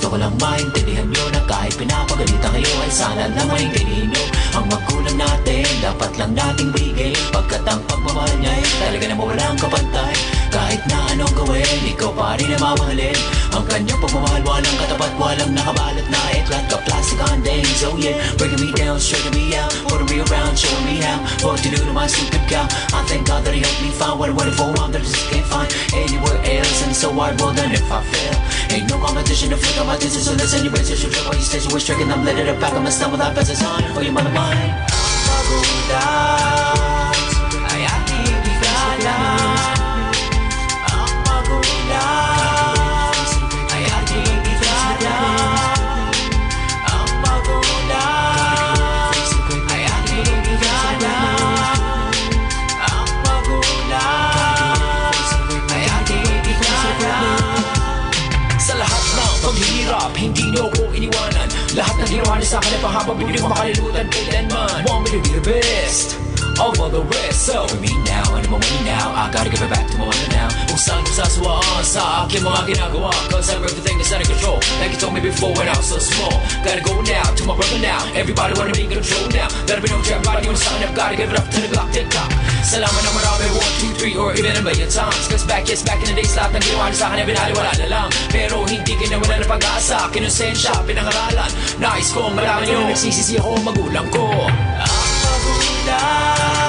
Gusto ko lang maintindihan nyo na kahit pinapagalitan kayo ay sana lang maintindihan nyo. Ang magulang natin, dapat lang nating bigay, pagkat ang pagmamahal niya ay talaga na walang kapantay. Kahit na anong gawin, ikaw pa rin ang mamahalin. Ang kanyang pagmamahal, walang katapat, walang nakabalot na like a plastic on days. Oh yeah, breaking me down, straightening me out, putting me around, showing me how what to do to my stupid cow. I thank God that he helped me find what I wanted for, one that I just can't find anywhere else. And so hard, well done if I fail. Ain't no competition to flick on my distance, so listen, you raise your sugar while you stay, so we're stricken. I'm letting it back, I'm gonna stumble that fast as on for your mother mine. Magulang ay ating bigala. Ang magulang ay ating bigala. Ang magulang ay ating bigala. Ang magulang ay ating bigala. Sa lahat ng paghihirap, hindi niyo ko iniwanan. Lahat ng ginawa niyo sa akin ay pahaba, hindi ko makalimutan kailanman. Want me to be the best of all the rest. So for me now, and I'm away now, I gotta give it back to my mother now. Kung saan ko sasawaan sa aking mga ginagawa, cause I'm everything that's out of control, like you told me before when I was so small. Gotta go now, to my brother now, everybody wanna be in control now. Gotta be no trap, everybody on the sign up, gotta give it up to the clock, tick tock. Salamat na marami, 1, 2, 3, or even a million times. Cause back in the days, lahat ng ginawa niyo sa akin ay binaliwala na lang. Pero hindi kinawala ng pag-asa, kinonsensya, pinangaralan. Nais kong malaman nyo, nagsisisi ako magulang ko. Ang magulang